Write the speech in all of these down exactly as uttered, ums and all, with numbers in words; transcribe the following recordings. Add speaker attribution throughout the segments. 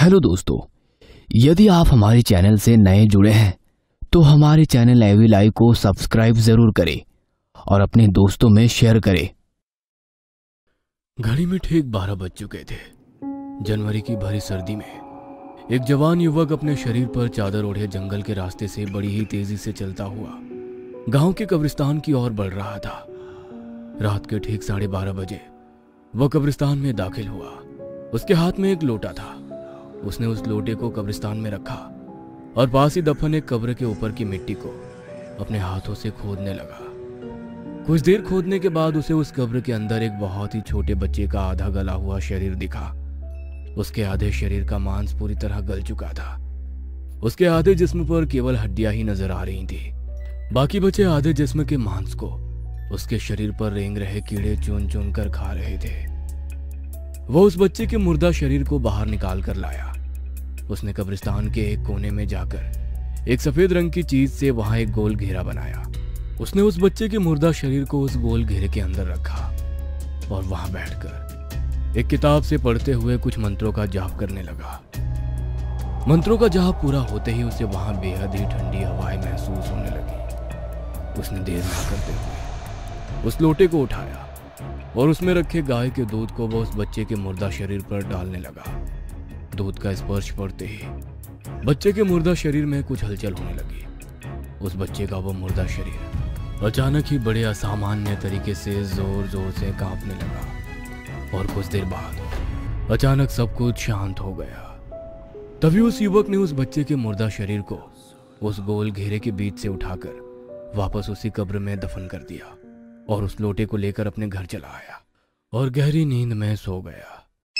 Speaker 1: Hello दोस्तों, यदि आप हमारे चैनल से नए जुड़े हैं तो हमारे चैनल एवी लाइव को सब्सक्राइब जरूर करें और अपने दोस्तों में शेयर करें।
Speaker 2: घड़ी में ठीक बारह बज चुके थे। जनवरी की भरी सर्दी में एक जवान युवक अपने शरीर पर चादर ओढ़े जंगल के रास्ते से बड़ी ही तेजी से चलता हुआ गांव के कब्रिस्तान की ओर बढ़ रहा था। रात के ठीक साढ़े बारह बजे वह कब्रिस्तान में दाखिल हुआ। उसके हाथ में एक लोटा था। उसने उस लोटे को कब्रिस्तान में रखा और पास ही दफन एक कब्र के ऊपर की मिट्टी को अपने हाथों से खोदने लगा। कुछ देर खोदने के बाद उसे उस कब्र के अंदर एक बहुत ही छोटे बच्चे का आधा गला हुआ शरीर दिखा। उसके आधे शरीर का मांस पूरी तरह गल चुका था। उसके आधे जिस्म पर केवल हड्डियां ही नजर आ रही थी। बाकी बचे आधे जिस्म के मांस को उसके शरीर पर रेंग रहे कीड़े चुन चुन कर खा रहे थे। वो उस बच्चे के मुर्दा शरीर को बाहर निकाल कर लाया। उसने कब्रिस्तान के एक कोने में जाकर एक सफेद रंग की चीज से वहां एक गोल घेरा बनाया। उसने उस बच्चे के मुर्दा शरीर को उस गोल घेरे के अंदर रखा और वहां बैठकर एक किताब से पढ़ते हुए कुछ मंत्रों का जाप करने लगा। मंत्रों का जाप पूरा होते ही उसे वहां बेहद ही ठंडी हवाएं महसूस होने लगी। उसने देर न करते हुए उस लोटे को उठाया और उसमें रखे गाय के दूध को वह उस बच्चे के मुर्दा शरीर पर डालने लगा। दूध का स्पर्श पड़ते ही बच्चे के मुर्दा शरीर में कुछ हलचल होने लगी। उस बच्चे का वो मुर्दा शरीर अचानक ही बड़े असामान्य तरीके से जोर जोर से कांपने लगा और कुछ देर बाद अचानक सब कुछ शांत हो गया। तभी उस युवक ने उस बच्चे के मुर्दा शरीर को उस गोल घेरे के बीच से उठाकर वापस उसी कब्र में दफन कर दिया और उस लोटे को लेकर अपने घर चला आया और गहरी नींद में सो गया।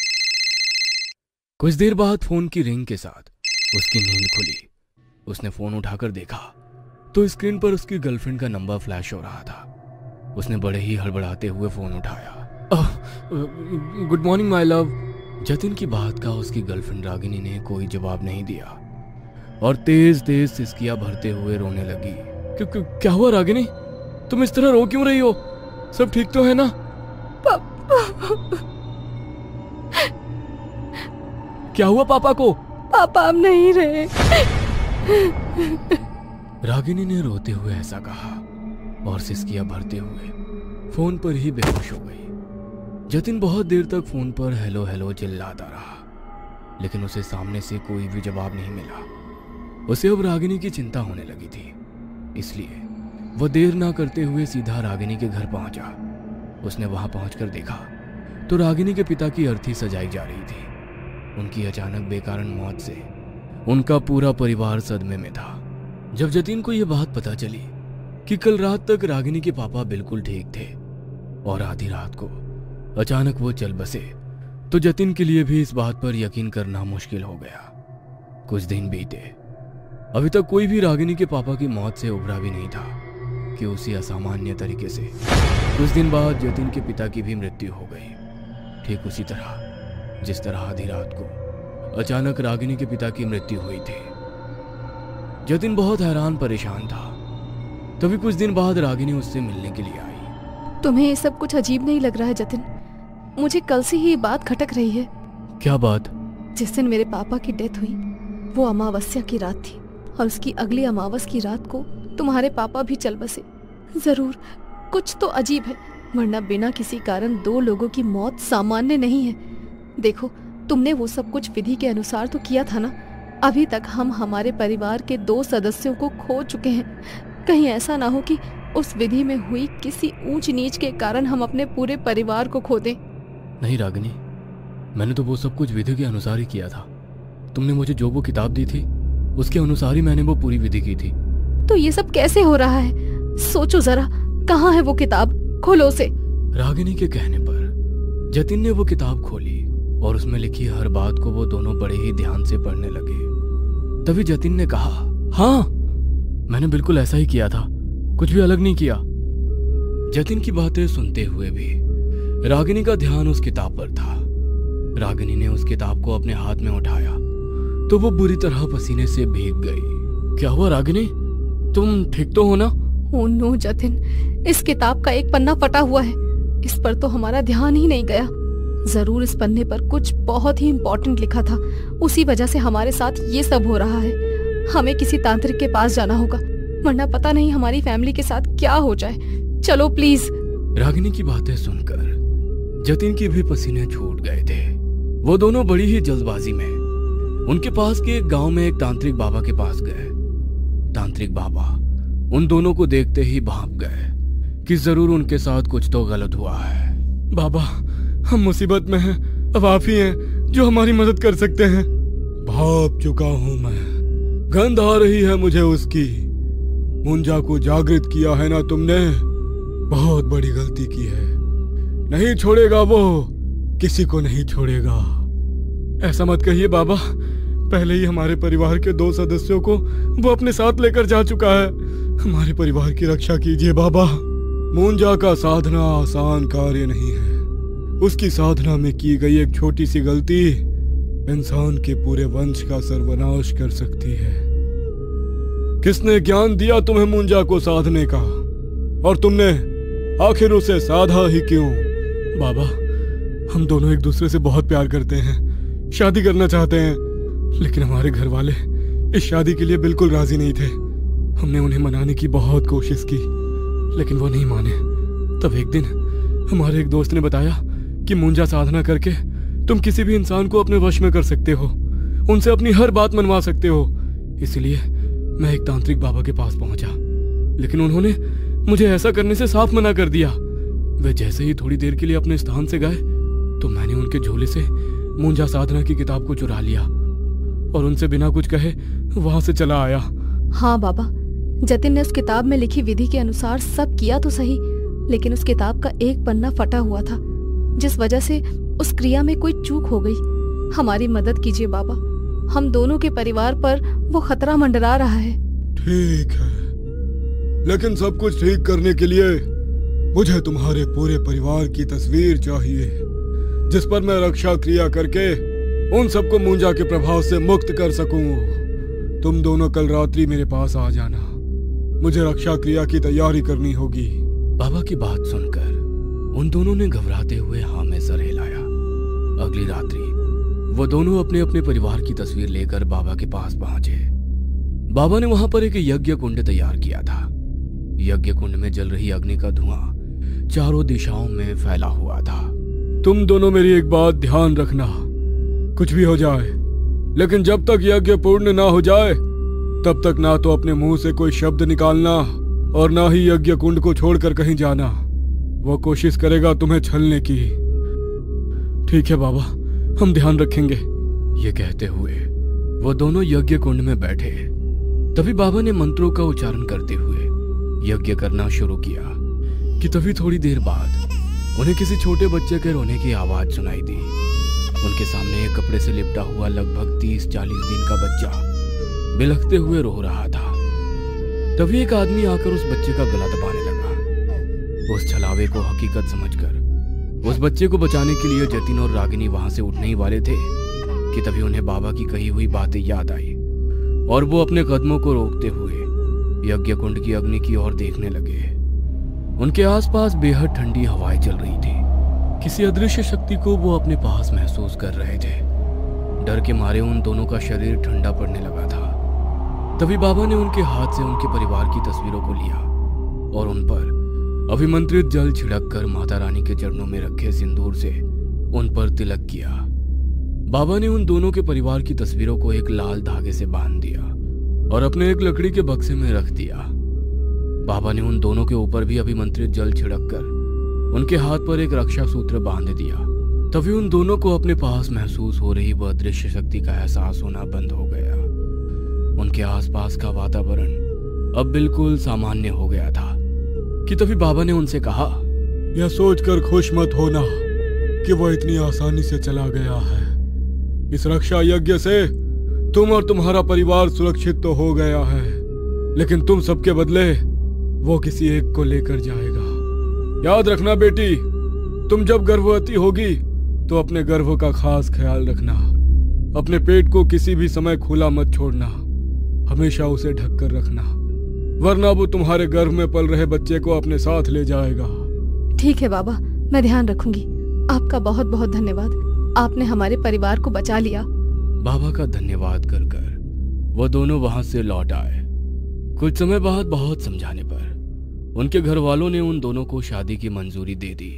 Speaker 2: कुछ देर बाद फोन की रिंग के साथ उसकी नींद खुली। उसने फोन उठाकर देखा तो स्क्रीन पर उसकी गर्लफ्रेंड का नंबर फ्लैश हो रहा था। उसने बड़े ही हड़बड़ाते हुए फोन उठाया। Good morning my love. Jatin की बात का उसकी गर्लफ्रेंड रागिनी ने कोई जवाब नहीं दिया और तेज तेज सिसकियां भरते हुए रोने लगी। क्यों क्यों क्या हुआ रागिनी? तुम इस तरह रो क्यों रही हो? सब ठीक तो है ना?
Speaker 3: पापा।
Speaker 2: क्या हुआ पापा को?
Speaker 3: पापा अब नहीं रहे।
Speaker 2: रागिनी ने रोते हुए ऐसा कहा और सिसकियां भरते हुए फोन पर ही बेहोश हो गई। जतिन बहुत देर तक फोन पर हेलो हेलो चिल्लाता रहा, लेकिन उसे सामने से कोई भी जवाब नहीं मिला। उसे अब रागिनी की चिंता होने लगी थी, इसलिए वह देर ना करते हुए सीधा रागिनी के घर पहुंचा। उसने वहां पहुंचकर देखा तो रागिनी के पिता की अर्थी सजाई जा रही थी। उनकी अचानक बेकारण मौत से उनका पूरा परिवार सदमे में था। जब जतिन को यह बात पता चली कि कल रात तक रागिनी के पापा बिल्कुल ठीक थे और आधी रात को अचानक वो चल बसे, तो जतिन के लिए भी इस बात पर यकीन करना मुश्किल हो गया। कुछ दिन बीते, अभी तक कोई भी रागिनी के पापा की मौत से उभरा भी नहीं था कि उसी असामान्य तरीके से कुछ दिन बाद जतिन के पिता की भी मृत्यु हो गई। ठीक उसी तरह जिस तरह आधी रात को अचानक रागिनी के पिता की मृत्यु हुई थी। जतिन बहुत हैरान परेशान था। तभी कुछ दिन बाद रागिनी उससे मिलने के लिए आई।
Speaker 3: तुम्हें ये सब कुछ अजीब नहीं लग रहा है जतिन? मुझे कल से ही ये बात खटक रही है।
Speaker 2: क्या बात?
Speaker 3: जिस दिन मेरे पापा की डेथ हुई वो अमावस्या की रात थी और उसकी अगली अमावस की रात को तुम्हारे पापा भी चल बसे। जरूर कुछ तो अजीब है, वरना बिना किसी कारण दो लोगों की मौत सामान्य नहीं है। देखो, तुमने वो सब कुछ विधि के अनुसार तो किया था ना। अभी तक हम हमारे परिवार के दो सदस्यों को खो चुके हैं। कहीं ऐसा ना हो कि उस विधि में हुई किसी ऊंच नीच के कारण हम अपने पूरे परिवार को खो दें।
Speaker 2: नहीं रागिनी, मैंने तो वो सब कुछ विधि के अनुसार ही किया था। तुमने मुझे जो वो किताब दी थी उसके अनुसार ही मैंने वो पूरी विधि की थी।
Speaker 3: तो ये सब कैसे हो रहा है? सोचो जरा, कहाँ है वो किताब? खोलो उसे।
Speaker 2: रागिनी के कहने पर जतिन ने वो किताब खोली और उसमें लिखी हर बात को वो दोनों बड़े ही ध्यान से पढ़ने लगे। तभी जतिन ने कहा, हाँ, मैंने बिल्कुल ऐसा ही किया था, कुछ भी अलग नहीं किया। जतिन की बातें सुनते हुए भी रागिनी का ध्यान उस किताब पर था। रागिनी ने उस किताब को अपने हाथ में उठाया तो वो बुरी तरह पसीने से भीग गई। क्या हुआ रागिनी, तुम ठीक तो हो ना?
Speaker 3: ओह नो जतिन, इस किताब का एक पन्ना फटा हुआ है। इस पर तो हमारा ध्यान ही नहीं गया। जरूर इस पन्ने पर कुछ बहुत ही इम्पोर्टेंट लिखा था, उसी वजह से हमारे साथ ये सब हो रहा है। हमें किसी तांत्रिक के पास जाना होगा, वरना पता नहीं हमारी फैमिली के साथ क्या हो जाए। चलो प्लीज।
Speaker 2: रागिनी की बातें सुनकर जतिन के भी पसीने छूट गए थे। वो दोनों बड़ी ही जल्दबाजी में उनके पास के एक गांव में एक तांत्रिक बाबा के पास गए। तांत्रिक बाबा उन दोनों को देखते ही भाप गए कि जरूर उनके साथ कुछ तो गलत हुआ है। बाबा, हम मुसीबत में हैं, अब आप ही हैं जो हमारी मदद कर सकते हैं। भाप चुका हूं मैं, गंध आ रही है मुझे उसकी। मुंजा को जागृत किया है ना तुमने, बहुत बड़ी गलती की है। नहीं छोड़ेगा वो, किसी को नहीं छोड़ेगा। ऐसा मत कहिए बाबा, पहले ही हमारे परिवार के दो सदस्यों को वो अपने साथ लेकर जा चुका है। हमारे परिवार की रक्षा कीजिए बाबा। मुंजा का साधना आसान कार्य नहीं है। उसकी साधना में की गई एक छोटी सी गलती इंसान के पूरे वंश का सर्वनाश कर सकती है। किसने ज्ञान दिया तुम्हें मुंजा को साधने का, और तुमने आखिर उसे साधा ही क्यों? बाबा, हम दोनों एक दूसरे से बहुत प्यार करते हैं, शादी करना चाहते हैं, लेकिन हमारे घर वाले इस शादी के लिए बिल्कुल राजी नहीं थे। हमने उन्हें मनाने की बहुत कोशिश की, लेकिन वो नहीं माने। तब एक दिन हमारे एक दोस्त ने बताया कि मुंजा साधना करके तुम किसी भी इंसान को अपने वश में कर सकते हो, उनसे अपनी हर बात मनवा सकते हो। इसलिए मैं एक तांत्रिक बाबा के पास पहुंचा, लेकिन उन्होंने मुझे ऐसा करने से साफ मना कर दिया। वे जैसे ही थोड़ी देर के लिए अपने स्थान से गए तो मैंने उनके झोले से मुंजा साधना की किताब को चुरा लिया और उनसे बिना कुछ कहे वहां से चला आया।
Speaker 3: हाँ बाबा, जतिन ने उस किताब में लिखी विधि के अनुसार सब किया तो सही, लेकिन उस किताब का एक पन्ना फटा हुआ था, जिस वजह से उस क्रिया में कोई चूक हो गई। हमारी मदद कीजिए बाबा, हम दोनों के परिवार पर वो खतरा मंडरा रहा है।
Speaker 4: ठीक है, लेकिन सब कुछ ठीक करने के लिए मुझे तुम्हारे पूरे परिवार की तस्वीर चाहिए, जिस पर मैं रक्षा क्रिया करके उन सबको मुंजा के प्रभाव से मुक्त कर सकूं। तुम दोनों कल रात्रि मेरे पास आ जाना, मुझे रक्षा क्रिया की तैयारी करनी होगी।
Speaker 2: बाबा की बात सुनकर उन दोनों ने घबराते हुए हाँ में सर हिलाया। अगली रात्रि वो दोनों अपने अपने परिवार की तस्वीर लेकर बाबा के पास पहुंचे। बाबा ने वहां पर एक यज्ञ कुंड तैयार किया था। यज्ञ कुंड में जल रही अग्नि का धुआं चारों दिशाओं में फैला हुआ था।
Speaker 4: तुम दोनों मेरी एक बात ध्यान रखना, कुछ भी हो जाए, लेकिन जब तक यज्ञ पूर्ण ना हो जाए तब तक ना तो अपने मुंह से कोई शब्द निकालना और ना ही यज्ञ कुंड को छोड़कर कहीं जाना। वो कोशिश करेगा तुम्हें छलने की।
Speaker 2: ठीक है बाबा, हम ध्यान रखेंगे। ये कहते हुए वो दोनों यज्ञ कुंड में बैठे। तभी बाबा ने मंत्रों का उच्चारण करते हुए यज्ञ करना शुरू किया कि तभी थोड़ी देर बाद उन्हें किसी छोटे बच्चे के रोने की आवाज सुनाई दी। उनके सामने एक कपड़े से लिपटा हुआ लगभग तीस चालीस दिन का बच्चा बिलखते हुए रो रहा था। तभी एक आदमी आकर उस बच्चे का गला दबाने लगा। उस छलावे को हकीकत समझकर उस बच्चे को बचाने के लिए जतिन और रागिनी वहां से उठने ही वाले थे कि तभी उन्हें बाबा की कही हुई बातें याद आई और वो अपने कदमों को रोकते हुए यज्ञ कुंड की अग्नि की ओर देखने लगे। उनके आसपास बेहद ठंडी हवाएं चल रही थी। किसी अदृश्य शक्ति को वो अपने पास महसूस कर रहे थे। डर के मारे उन दोनों का शरीर ठंडा पड़ने लगा था। तभी बाबा ने उनके हाथ से उनके परिवार की तस्वीरों को लिया और उन पर अभिमंत्रित जल छिड़क कर माता रानी के चरणों में रखे सिंदूर से उन पर तिलक किया। बाबा ने उन दोनों के परिवार की तस्वीरों को एक लाल धागे से बांध दिया और अपने एक लकड़ी के बक्से में रख दिया। बाबा ने उन दोनों के ऊपर भी अभिमंत्रित जल छिड़क कर उनके हाथ पर एक रक्षा सूत्र बांध दिया। तभी उन दोनों को अपने पास महसूस हो रही वह दृश्य शक्ति का एहसास होना बंद हो गया। उनके आसपास का वातावरण अब बिल्कुल सामान्य हो गया था कि तभी बाबा ने उनसे कहा,
Speaker 4: यह सोचकर खुश मत होना कि वह इतनी आसानी से चला गया है। इस रक्षा यज्ञ से तुम और तुम्हारा परिवार सुरक्षित तो हो गया है, लेकिन तुम सबके बदले वो किसी एक को लेकर जाएगा। याद रखना बेटी, तुम जब गर्भवती होगी तो अपने गर्भ का खास ख्याल रखना। अपने पेट को किसी भी समय खुला मत छोड़ना, हमेशा उसे ढक कर रखना, वरना वो तुम्हारे गर्भ में पल रहे बच्चे को अपने साथ ले जाएगा।
Speaker 3: ठीक है बाबा, मैं ध्यान रखूंगी। आपका बहुत बहुत धन्यवाद। आपने हमारे परिवार को बचा लिया।
Speaker 2: बाबा का धन्यवाद कर कर वह दोनों वहां से लौट आए। कुछ समय बाद बहुत समझाने पर उनके घर वालों ने उन दोनों को शादी की मंजूरी दे दी।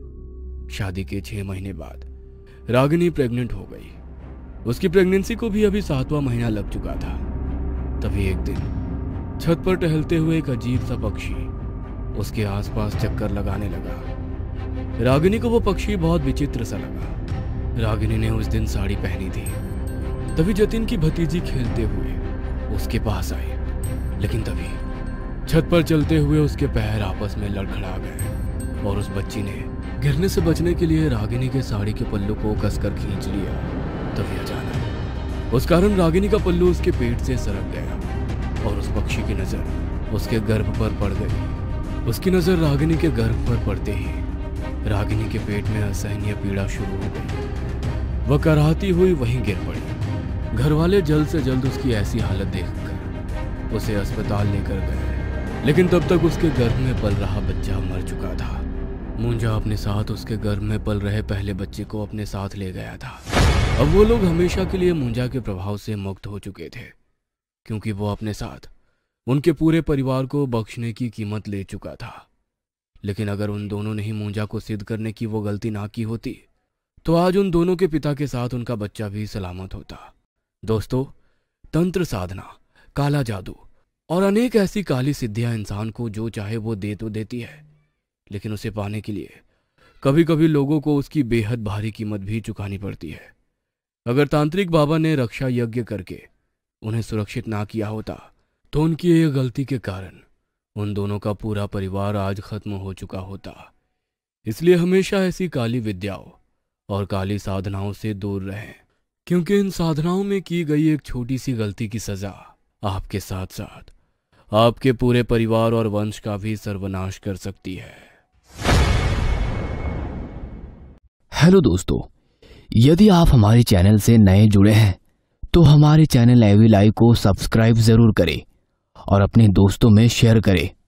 Speaker 2: शादी के छह महीने बाद रागिनी प्रेग्नेंट हो गई। उसकी प्रेगनेंसी को भी अभी सातवां महीना लग चुका था। तभी एक दिन छत पर टहलते हुए एक अजीब सा पक्षी उसके आसपास चक्कर लगाने लगा। रागिनी को वो पक्षी बहुत विचित्र सा लगा। रागिनी ने उस दिन साड़ी पहनी थी। तभी जतिन की भतीजी खेलते हुए उसके पास आई, लेकिन तभी छत पर चलते हुए उसके पैर आपस में लड़खड़ा गए और उस बच्ची ने गिरने से बचने के लिए रागिनी के साड़ी के पल्लू को कसकर खींच लिया। तभी अचानक उस कारण रागिनी का पल्लू उसके पेट से सरक गया और उस पक्षी की नजर उसके गर्भ पर पड़ गई। उसकी नजर रागिनी के गर्भ पर पड़ते ही रागिनी के पेट में असहनीय पीड़ा शुरू हो गई। वह कराहती हुई वहीं गिर पड़ी। घर वाले जल्द से जल्द उसकी ऐसी हालत देखकर उसे अस्पताल लेकर गए, लेकिन तब तक उसके गर्भ में पल रहा बच्चा मर चुका था। मुंजा अपने साथ उसके गर्भ में पल रहे पहले बच्चे को अपने साथ ले गया था। अब वो लोग हमेशा के लिए मुंजा के प्रभाव से मुक्त हो चुके थे, क्योंकि वो अपने साथ उनके पूरे परिवार को बख्शने की कीमत ले चुका था। लेकिन अगर उन दोनों ने ही मुंजा को सिद्ध करने की वो गलती ना की होती तो आज उन दोनों के पिता के साथ उनका बच्चा भी सलामत होता। दोस्तों, तंत्र साधना, काला जादू और अनेक ऐसी काली सिद्धियां इंसान को जो चाहे वो दे तो देती है, लेकिन उसे पाने के लिए कभी कभी लोगों को उसकी बेहद भारी कीमत भी चुकानी पड़ती है। अगर तांत्रिक बाबा ने रक्षा यज्ञ करके उन्हें सुरक्षित ना किया होता तो उनकी यह गलती के कारण उन दोनों का पूरा परिवार आज खत्म हो चुका होता। इसलिए हमेशा ऐसी काली विद्याओं और काली साधनाओं से दूर रहें, क्योंकि इन साधनाओं में की गई एक छोटी सी गलती की सजा आपके साथ साथ आपके पूरे परिवार और वंश का भी सर्वनाश कर सकती है।
Speaker 1: हेलो दोस्तों, यदि आप हमारे चैनल से नए जुड़े हैं तो हमारे चैनल एवी लाइव को सब्सक्राइब जरूर करें और अपने दोस्तों में शेयर करें